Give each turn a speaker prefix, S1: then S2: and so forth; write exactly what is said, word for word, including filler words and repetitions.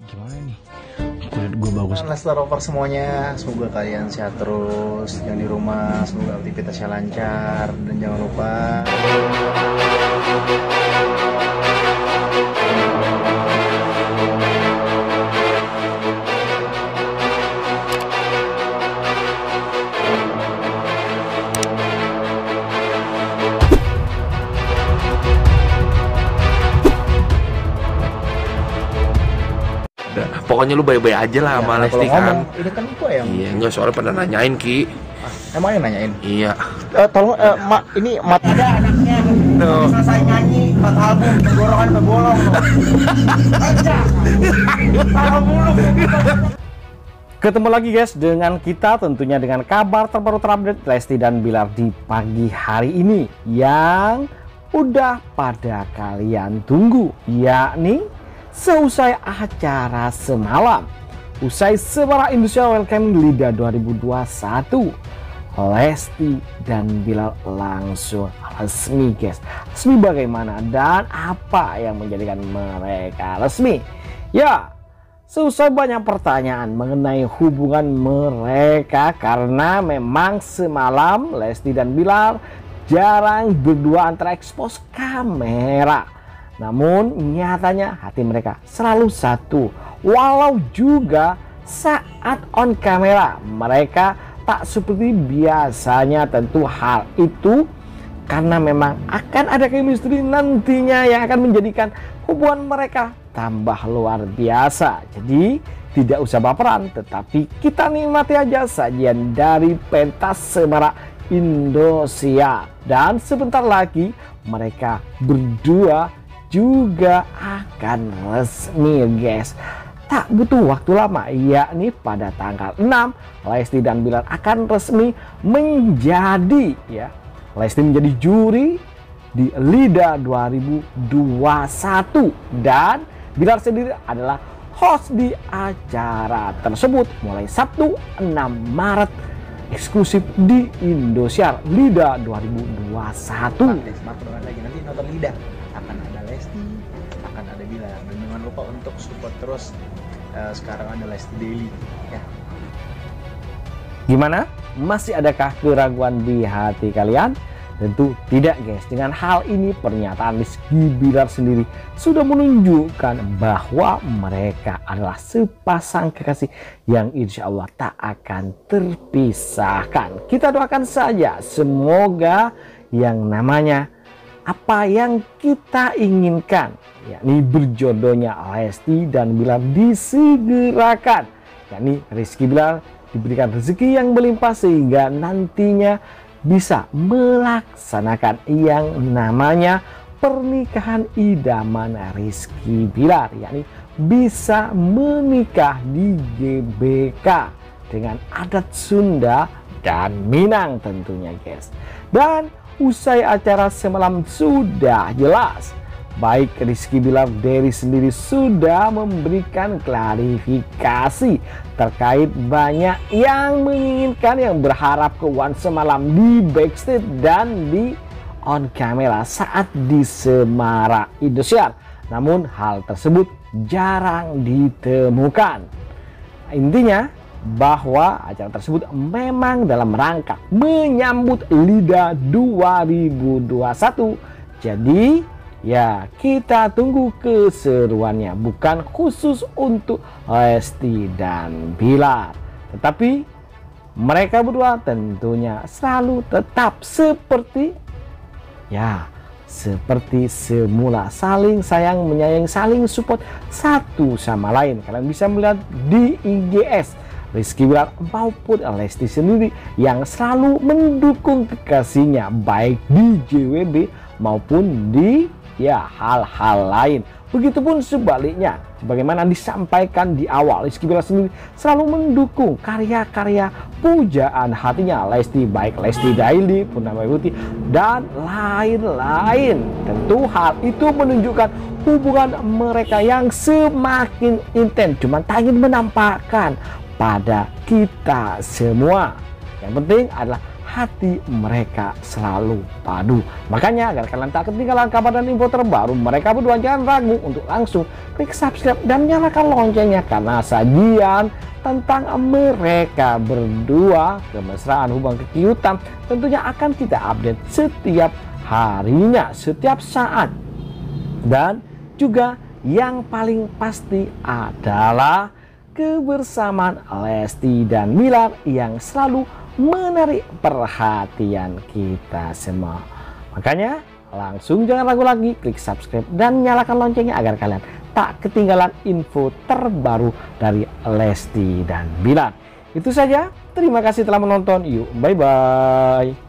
S1: Gimana nih? Kulit gue bagus.
S2: Lester Rover semuanya, semoga kalian sehat terus, yang di rumah semoga aktivitasnya lancar, dan jangan lupa
S3: pokoknya lu baik-baik aja lah sama
S2: ya,
S3: Lesti
S2: kalau
S3: kan.
S2: ngomong, ini kan gua yang
S3: Iya, enggak soalnya pada nanyain Ki.
S2: ah, emang yang nanyain.
S3: Iya.
S2: Eh, tolong eh, mak ini mat ada anaknya
S3: No.
S2: selesai nyanyi empat album tenggorokan berbolong aja salah mulu.
S4: Ketemu lagi guys dengan kita, tentunya dengan kabar terbaru terupdate Lesti dan Bilar di pagi hari ini yang udah pada kalian tunggu, yakni seusai acara semalam, usai Semarak Indonesia Welcome Lida dua ribu dua puluh satu, Lesti dan Bilar langsung resmi guys. Resmi bagaimana dan apa yang menjadikan mereka resmi? Ya, seusai banyak pertanyaan mengenai hubungan mereka, karena memang semalam Lesti dan Bilar jarang berdua antara ekspos kamera. Namun nyatanya hati mereka selalu satu. Walau juga saat on kamera mereka tak seperti biasanya. Tentu hal itu karena memang akan ada chemistry nantinya yang akan menjadikan hubungan mereka tambah luar biasa. Jadi tidak usah baperan, tetapi kita nikmati aja sajian dari pentas Semarak Indosiar. Dan sebentar lagi mereka berdua juga akan resmi guys. Tak butuh waktu lama, yakni pada tanggal enam Lesti dan Bilar akan resmi menjadi ya Lesti menjadi juri di Lida dua ribu dua puluh satu dan Bilar sendiri adalah host di acara tersebut mulai Sabtu enam Maret eksklusif di Indosiar Lida dua ribu dua puluh satu.
S2: Smart banget lagi nanti nonton Lida akan ada Lesti, akan ada Bilar, dan jangan lupa untuk support terus. Uh, sekarang ada Lesti Daily ya.
S4: Gimana? Masih adakah keraguan di hati kalian? Tentu tidak guys. Dengan hal ini pernyataan Rizky Bilar sendiri sudah menunjukkan bahwa mereka adalah sepasang kekasih yang insya Allah tak akan terpisahkan. Kita doakan saja semoga yang namanya apa yang kita inginkan, yakni berjodohnya Lesti dan Bilar disegerakan, yakni Rizky Bilar diberikan rezeki yang melimpah sehingga nantinya bisa melaksanakan yang namanya pernikahan idaman Rizky Bilar, yakni bisa menikah di G B K dengan adat Sunda dan Minang tentunya guys. Dan usai acara semalam sudah jelas, baik Rizky Bilar Dery sendiri sudah memberikan klarifikasi terkait banyak yang menginginkan, yang berharap keuangan semalam di backstage dan di on camera saat di Semarak Indosiar. Namun hal tersebut jarang ditemukan. Intinya bahwa acara tersebut memang dalam rangka menyambut Lida dua ribu dua puluh satu. Jadi ya kita tunggu keseruannya, bukan khusus untuk Lesti dan Bilar, tetapi mereka berdua tentunya selalu tetap seperti ya seperti semula, saling sayang menyayangi, saling support satu sama lain. Kalian bisa melihat di I G S Rizky Bilar maupun Lesti sendiri yang selalu mendukung kekasihnya baik di J W B maupun di ya hal-hal lain. Begitupun sebaliknya, sebagaimana disampaikan di awal, Rizky Bilar sendiri selalu mendukung karya-karya pujaan hatinya Lesti, baik Lesti Daily, Purnamawati dan lain-lain. Tentu hal itu menunjukkan hubungan mereka yang semakin intens, cuman tak ingin menampakkan pada kita semua. Yang penting adalah hati mereka selalu padu. Makanya agar kalian tak ketinggalan kabar dan info terbaru mereka berdua, jangan ragu untuk langsung klik subscribe dan nyalakan loncengnya, karena sajian tentang mereka berdua, kemesraan, hubungan kekiutan tentunya akan kita update setiap harinya, setiap saat. Dan juga yang paling pasti adalah kebersamaan Lesti dan Bilar yang selalu menarik perhatian kita semua. Makanya langsung jangan ragu lagi, klik subscribe dan nyalakan loncengnya agar kalian tak ketinggalan info terbaru dari Lesti dan Bilar. Itu saja, terima kasih telah menonton. Yuk, bye bye.